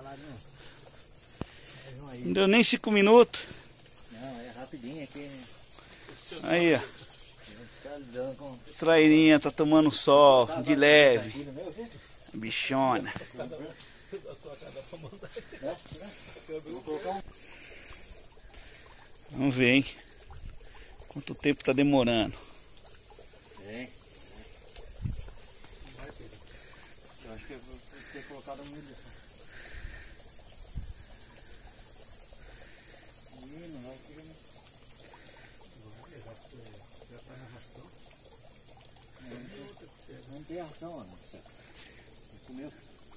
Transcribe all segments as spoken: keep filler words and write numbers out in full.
Não deu nem cinco minutos. Não, é rapidinho aqui, né? Aí, ó. Trairinha tá tomando sol, de leve. Bichona. Vamos ver, hein? Quanto tempo tá demorando. É. Eu acho que eu vou ter colocado um milho só. Menino, não vai ter. Já tá na ração. Não tem ração, mano. Comeu.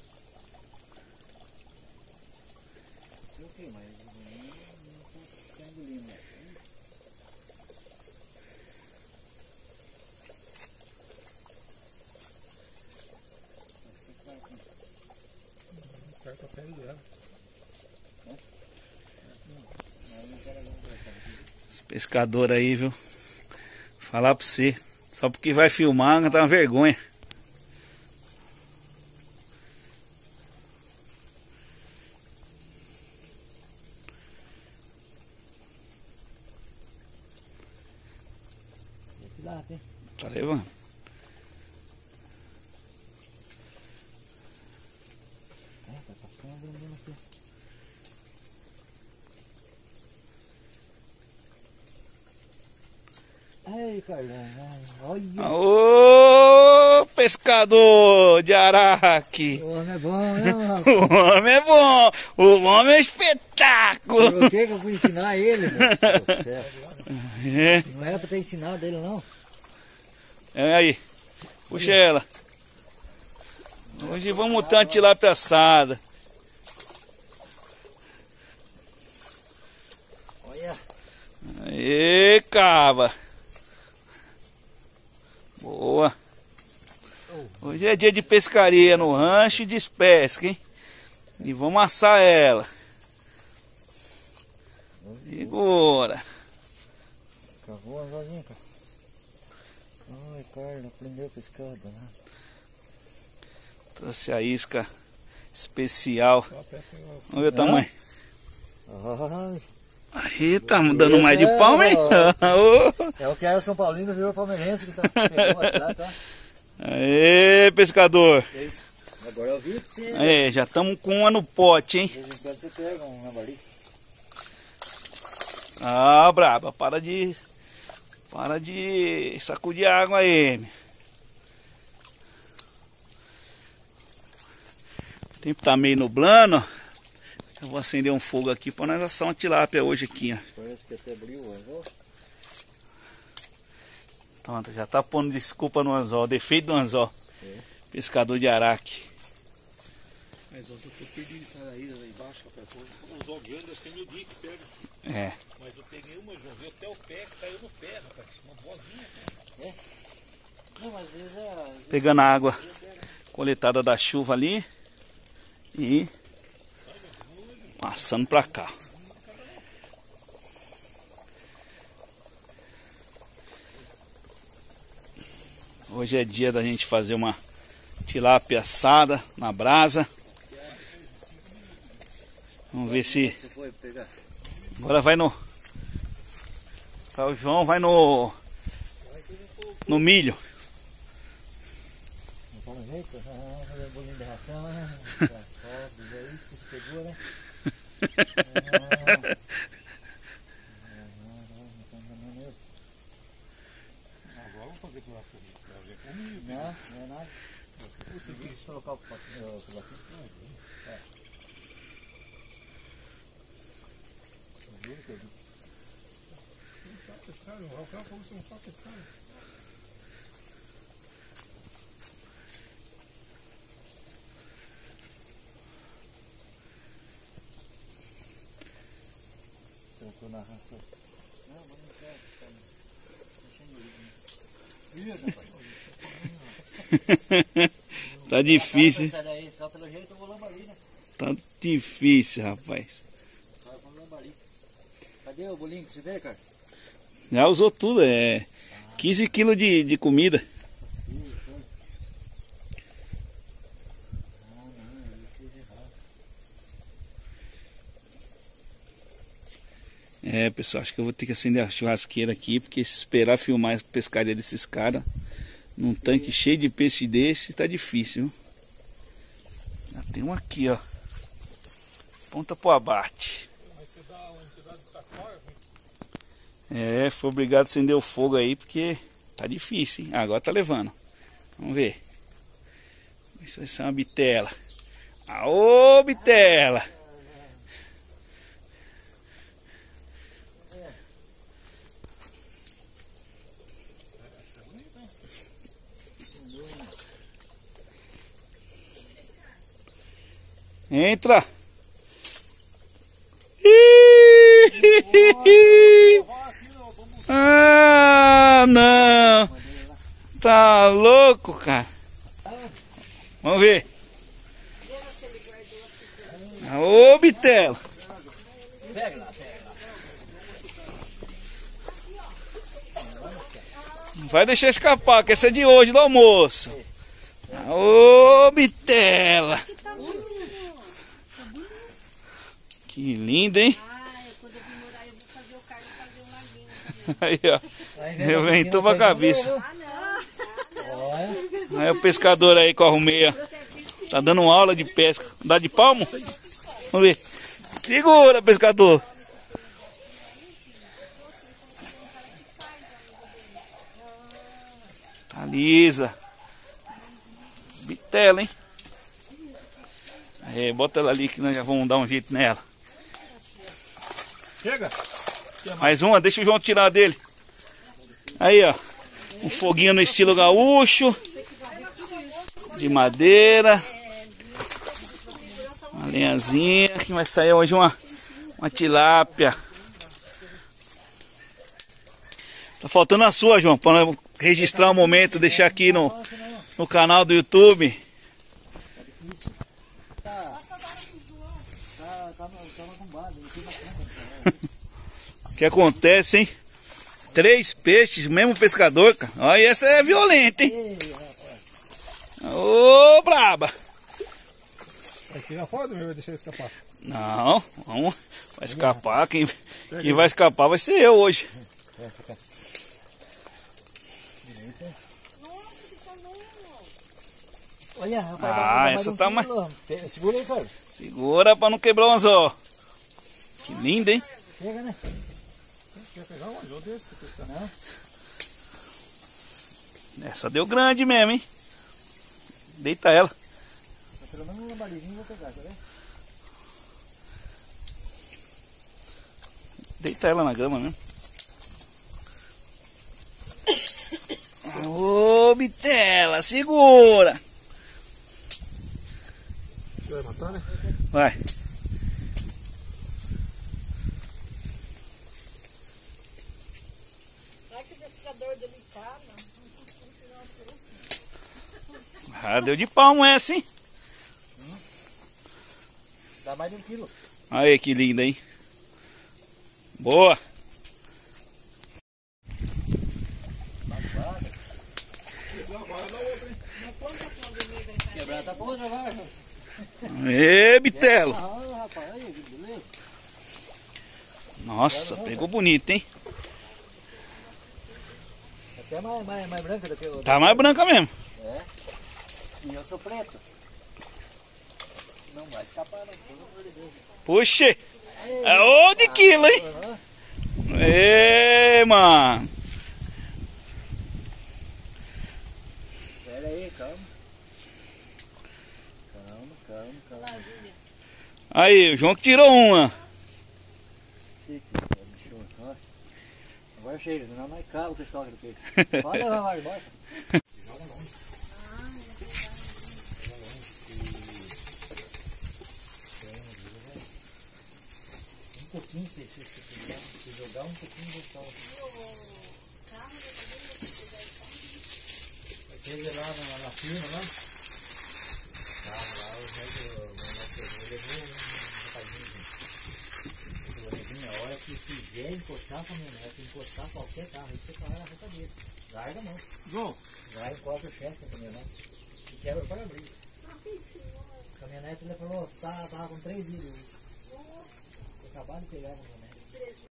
Eu sei, mas não tô engolindo, né? Tá saindo dela. Esse pescador aí, viu? Falar pra você. Só porque vai filmar, tá uma vergonha. Tá levando. É, tá passando mesmo aqui. Ai, Carlão, olha. Ô, pescador de Araque. O homem é bom, né, mano? O homem é bom. O homem é espetáculo. Por que que eu fui ensinar ele, meu Deus do céu? É, Não era pra ter ensinado ele, não. é aí. Puxa ela. Hoje vamos tanto tilápia assada. Olha. Aê, cava. Boa. Hoje é dia de pescaria no rancho e despesca, hein? E vamos assar ela. Segura. Cavou as olhinhas, cara. Ai, Carlos, aprendeu a pescar, né? Trouxe a isca especial. Vamos ver o tamanho. Ai. Aí, tá dando mais de pau, hein? É o que era São Paulino, virou palmeirense que tá pegando atrás, tá? Aê, pescador. É isso. Agora eu vi que você... É, já estamos com uma no pote, hein? De vez em quando você pega um navali. Ah, braba, para de... Para de sacudir água aí, meu. O tempo tá meio nublando, ó. Eu vou acender um fogo aqui para nós assar uma tilápia hoje aqui, ó. Parece que até abriu o anzol. Pronto, já tá pondo desculpa no anzol, defeito do anzol. É. Pescador de Araque. Mas ontem eu perdi a ilha lá embaixo, rapaz. Um anzol grande, acho que é meu dia que pega. É. Mas eu peguei uma, joguei até o pé, que caiu no pé, rapaz. Uma boazinha. É? Não, mas às vezes é... Pegando a água coletada da chuva ali e passando pra cá. Hoje é dia da gente fazer uma tilápia assada na brasa. Vamos ver se... Você foi pegar? Agora vai no... O João vai no... No milho. Não tá no jeito? Ah, fazer um bolinho de ração, né? É isso que você pegou, né? Agora vamos fazer com essa com milho. Não, não é nada. Eu consegui colocar o potinho. É. Viu que eu vi? Só pescar, não. O cara falou que são só pescar. Trocou na raça. Não, mas não quero. Deixa eu ir. Tá difícil, hein? Daí, só pelo jeito eu vou lambari, né? Tá difícil, rapaz. Só vou lambari. Cadê o bolinho que você vê, cara? Já usou tudo, é quinze quilos de, de comida. Sim, foi. Ah, não, eu fiz errado. É, pessoal, acho que eu vou ter que acender a churrasqueira aqui, porque se esperar filmar a pescaria desses caras, num tanque cheio de peixe desse, tá difícil. Já tem um aqui, ó. Ponta pro abate. Mas você dá uma entidade que tá fora? É, foi obrigado a acender o fogo aí, porque tá difícil, hein? Agora tá levando. Vamos ver. Isso vai ser uma bitela. Aô, bitela! Entra! Ah, não! Tá louco, cara? Vamos ver. Ô, bitela! Não vai deixar escapar, que essa é de hoje do almoço. Ô, bitela! Que lindo, hein? Ah, quando eu vir morar eu vou fazer o carne e fazer um laguinho. Aí, ó. Reventou pra cabeça. Ah, não. Aí o pescador aí com a rumeia. Tá dando uma aula de pesca. Dá de palmo? Vamos ver. Segura, pescador. Tá lisa. Bitela, hein? Aí, bota ela ali que nós já vamos dar um jeito nela. Chega! Mais uma, deixa o João tirar dele. Aí, ó. Um foguinho no estilo gaúcho. De madeira. Uma lenhazinha. Que vai sair hoje uma, uma tilápia. Tá faltando a sua, João. Para registrar o momento. Deixar aqui no, no canal do YouTube. O que acontece, hein? Três peixes, mesmo pescador, cara. Olha, essa é violenta, hein? Ô, braba! Vai tirar fora ou vai deixar ele escapar? Não, vamos. Vai escapar. Quem, quem vai escapar vai ser eu hoje. Olha, rapaz, Ah, essa tá mais. Segura aí, cara. Segura pra não quebrar o anzol. Que lindo, hein? Pega, né? Quer pegar um anzol desse? Pescar? Não. Essa deu grande mesmo, hein? Deita ela. Pelo menos uma lambarezinha eu vou pegar, tá vendo? Deita ela na grama mesmo. Ô, bitela, segura! Você vai matar, né? Vai. Vai que o pescador delicado. Ah, deu de palmo essa, hein? Dá mais de um quilo. Aí, que linda, hein? Boa! Quebrar tá boa, já vai. Ê, bitelo! Ah, rapaz, aí, beleza. Nossa, pegou bonito, hein? Até mais, mais, mais branca do que o. Tá mais branca mesmo. É. E eu sou preto. Não vai escapar, não, pelo amor de Deus. Puxa! É ô de quilo, hein? Ê, mano! Pera aí, calma. Calma, calma, calma. Aí, o João que tirou uma. Agora chega, senão não acaba o pessoal do peixe. Pode levar mais embora. Um pouquinho, se, se, se, se jogar um pouquinho de sal. Aquele lá na, na firma, lá. Tá, lá o velho, o nosso levou um rapaz. A hora que fizer encostar a caminhonete, encostar qualquer carro, aí você para na reta dele. Larga a mão. João, Vai, encosta o chefe da caminhonete e quebra o para-brisa. A caminhonete, ele falou, tá, tava com três litros. Acabaram de pegar a caminhonete.